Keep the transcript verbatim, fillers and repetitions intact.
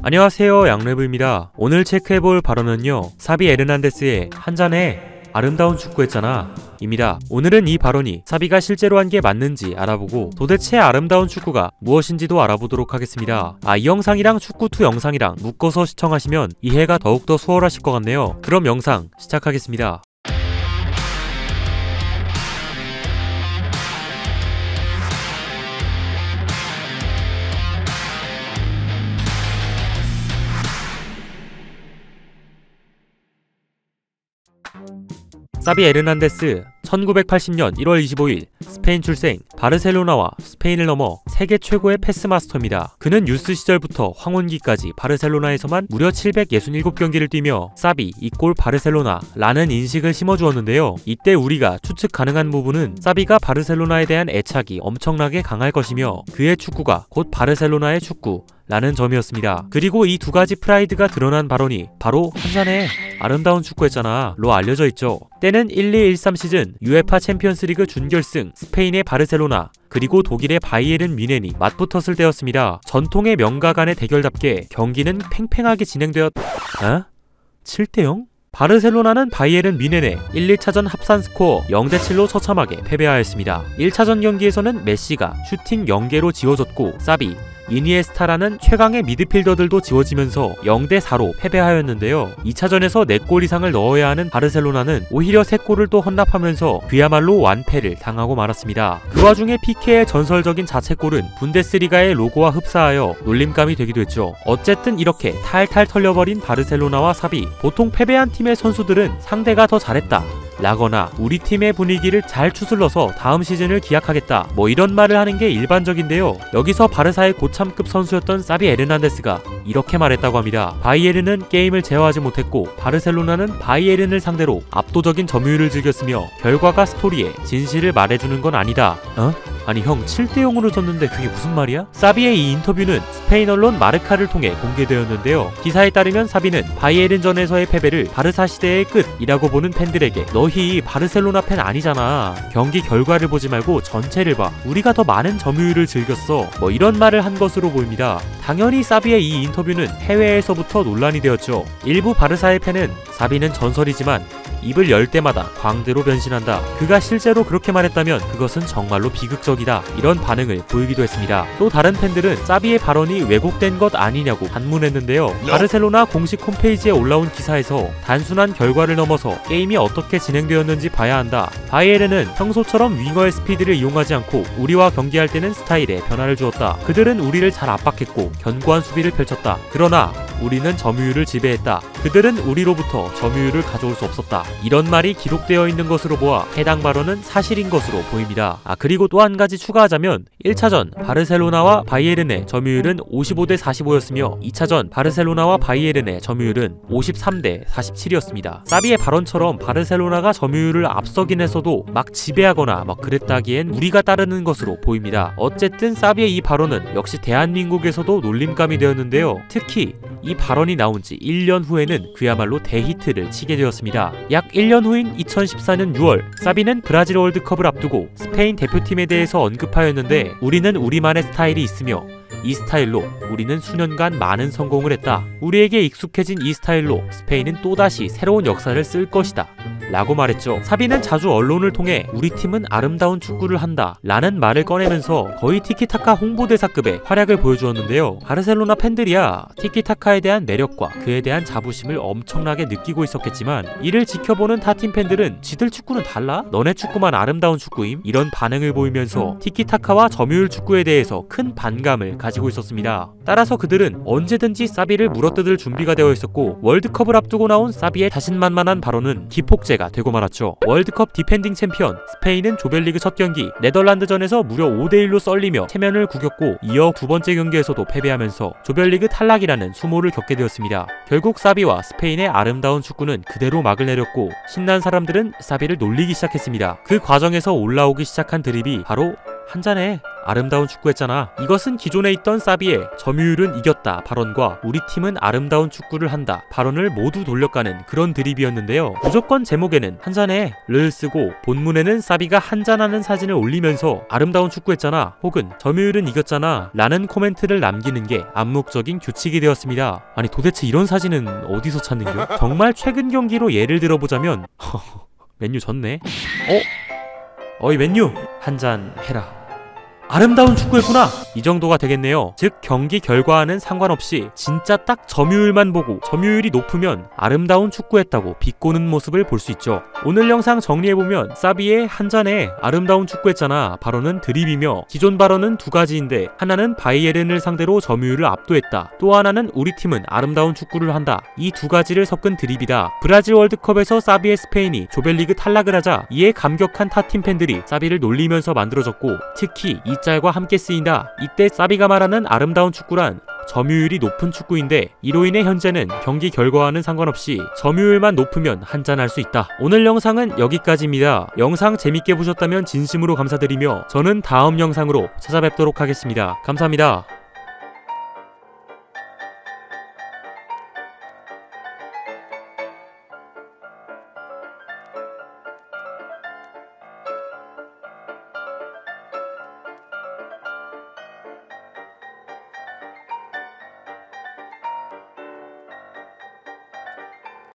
안녕하세요, 양래브입니다. 오늘 체크해볼 발언은요, 사비 에르난데스의 한잔해 아름다운 축구했잖아 입니다. 오늘은 이 발언이 사비가 실제로 한 게 맞는지 알아보고 도대체 아름다운 축구가 무엇인지도 알아보도록 하겠습니다. 아, 이 영상이랑 축구투 영상이랑 묶어서 시청하시면 이해가 더욱더 수월하실 것 같네요. 그럼 영상 시작하겠습니다. 사비 에르난데스 천구백팔십 년 일월 이십오일 스페인 출생, 바르셀로나와 스페인을 넘어 세계 최고의 패스마스터입니다. 그는 유스 시절부터 황혼기까지 바르셀로나에서만 무려 칠백육십칠 경기를 뛰며 사비 이꼴 바르셀로나 라는 인식을 심어주었는데요. 이때 우리가 추측 가능한 부분은 사비가 바르셀로나에 대한 애착이 엄청나게 강할 것이며 그의 축구가 곧 바르셀로나의 축구 라는 점이었습니다. 그리고 이 두 가지 프라이드가 드러난 발언이 바로 한잔해 아름다운 축구했잖아 로 알려져 있죠. 때는 일이 일삼 시즌 유에파 챔피언스리그 준결승 스페인의 바르셀로나 그리고 독일의 바이에른 뮌헨이 맞붙었을 때였습니다. 전통의 명가 간의 대결답게 경기는 팽팽하게 진행되었... 어? 칠 대 영? 바르셀로나는 바이에른 뮌헨에 일, 이차전 합산 스코어 영 대 칠로 처참하게 패배하였습니다. 일차전 경기에서는 메시가 슈팅 영 개로 지워졌고 사비, 이니에스타라는 최강의 미드필더들도 지워지면서 영 대 사로 패배하였는데요. 이차전에서 네 골 이상을 넣어야 하는 바르셀로나는 오히려 세 골을 또 헌납하면서 그야말로 완패를 당하고 말았습니다. 그 와중에 피케의 전설적인 자책골은 분데스리가의 로고와 흡사하여 놀림감이 되기도 했죠. 어쨌든 이렇게 탈탈 털려버린 바르셀로나와 사비, 보통 패배한 팀의 선수들은 상대가 더 잘했다 라거나 우리 팀의 분위기를 잘 추슬러서 다음 시즌을 기약하겠다 뭐 이런 말을 하는 게 일반적인데요. 여기서 바르사의 고참급 선수였던 사비 에르난데스가 이렇게 말했다고 합니다. 바이에른은 게임을 제어하지 못했고 바르셀로나는 바이에른을 상대로 압도적인 점유율을 즐겼으며 결과가 스토리에 진실을 말해주는 건 아니다. 어? 아니 형 칠 대 영으로 졌는데 그게 무슨 말이야? 사비의 이 인터뷰는 스페인 언론 마르카를 통해 공개되었는데요. 기사에 따르면 사비는 바이에른전에서의 패배를 바르사 시대의 끝이라고 보는 팬들에게 너희 바르셀로나 팬 아니잖아. 경기 결과를 보지 말고 전체를 봐. 우리가 더 많은 점유율을 즐겼어. 뭐 이런 말을 한 것으로 보입니다. 당연히 사비의 이 인터뷰는 해외에서부터 논란이 되었죠. 일부 바르사의 팬은 사비는 전설이지만 입을 열 때마다 광대로 변신한다. 그가 실제로 그렇게 말했다면 그것은 정말로 비극적이다. 이런 반응을 보이기도 했습니다. 또 다른 팬들은 사비의 발언이 왜곡된 것 아니냐고 반문했는데요. 바르셀로나 공식 홈페이지에 올라온 기사에서 단순한 결과를 넘어서 게임이 어떻게 진행되었는지 봐야 한다. 바이에른은 평소처럼 윙어의 스피드를 이용하지 않고 우리와 경기할 때는 스타일에 변화를 주었다. 그들은 우리를 잘 압박했고 견고한 수비를 펼쳤다. 그러나 우리는 점유율을 지배했다. 그들은 우리로부터 점유율을 가져올 수 없었다. 이런 말이 기록되어 있는 것으로 보아 해당 발언은 사실인 것으로 보입니다. 아, 그리고 또 한 가지 추가하자면 일차전 바르셀로나와 바이에른의 점유율은 오십오 대 사십오였으며 이차전 바르셀로나와 바이에른의 점유율은 오십삼 대 사십칠이었습니다. 사비의 발언처럼 바르셀로나가 점유율을 앞서긴 했어도 막 지배하거나 막 그랬다기엔 우리가 따르는 것으로 보입니다. 어쨌든 사비의 이 발언은 역시 대한민국에서도 놀림감이 되었는데요. 특히 이 발언이 나온 지 일 년 후에는 그야말로 대히트를 치게 되었습니다. 약 일 년 후인 이천십사 년 유월 사비는 브라질 월드컵을 앞두고 스페인 대표팀에 대해서 언급하였는데 우리는 우리만의 스타일이 있으며 이 스타일로 우리는 수년간 많은 성공을 했다. 우리에게 익숙해진 이 스타일로 스페인은 또다시 새로운 역사를 쓸 것이다 라고 말했죠. 사비는 자주 언론을 통해 우리 팀은 아름다운 축구를 한다 라는 말을 꺼내면서 거의 티키타카 홍보대사급의 활약을 보여주었는데요. 바르셀로나 팬들이야 티키타카에 대한 매력과 그에 대한 자부심을 엄청나게 느끼고 있었겠지만 이를 지켜보는 타팀 팬들은 지들 축구는 달라? 너네 축구만 아름다운 축구임? 이런 반응을 보이면서 티키타카와 점유율 축구에 대해서 큰 반감을 가지고 있었습니다. 따라서 그들은 언제든지 사비를 물어뜯을 준비가 되어 있었고 월드컵을 앞두고 나온 사비의 자신만만한 발언은 기폭제가 되고 말았죠. 월드컵 디펜딩 챔피언 스페인은 조별리그 첫 경기 네덜란드전에서 무려 오 대 일로 썰리며 체면을 구겼고 이어 두 번째 경기에서도 패배하면서 조별리그 탈락이라는 수모를 겪게 되었습니다. 결국 사비와 스페인의 아름다운 축구는 그대로 막을 내렸고 신난 사람들은 사비를 놀리기 시작했습니다. 그 과정에서 올라오기 시작한 드립이 바로 한잔해. 아름다운 축구했잖아. 이것은 기존에 있던 사비의 점유율은 이겼다 발언과 우리 팀은 아름다운 축구를 한다 발언을 모두 돌려까는 그런 드립이었는데요. 무조건 제목에는 한잔해 를 쓰고 본문에는 사비가 한잔하는 사진을 올리면서 아름다운 축구했잖아 혹은 점유율은 이겼잖아 라는 코멘트를 남기는 게 암묵적인 규칙이 되었습니다. 아니 도대체 이런 사진은 어디서 찾는겨? 정말 최근 경기로 예를 들어보자면 맨유 졌네. 어? 어이 맨유 한잔 해라. 아름다운 축구였구나! 이 정도가 되겠네요. 즉 경기 결과와는 상관없이 진짜 딱 점유율만 보고 점유율이 높으면 아름다운 축구했다고 비꼬는 모습을 볼 수 있죠. 오늘 영상 정리해보면 사비의 한잔에 아름다운 축구했잖아 발언은 드립이며 기존 발언은 두 가지인데 하나는 바이에른을 상대로 점유율을 압도했다. 또 하나는 우리 팀은 아름다운 축구를 한다. 이 두 가지를 섞은 드립이다. 브라질 월드컵에서 사비의 스페인이 조별리그 탈락을 하자 이에 감격한 타팀 팬들이 사비를 놀리면서 만들어졌고 특히 이 짤과 함께 쓰인다. 이때 사비가 말하는 아름다운 축구란 점유율이 높은 축구인데 이로 인해 현재는 경기 결과와는 상관없이 점유율만 높으면 한잔할 수 있다. 오늘 영상은 여기까지입니다. 영상 재밌게 보셨다면 진심으로 감사드리며 저는 다음 영상으로 찾아뵙도록 하겠습니다. 감사합니다.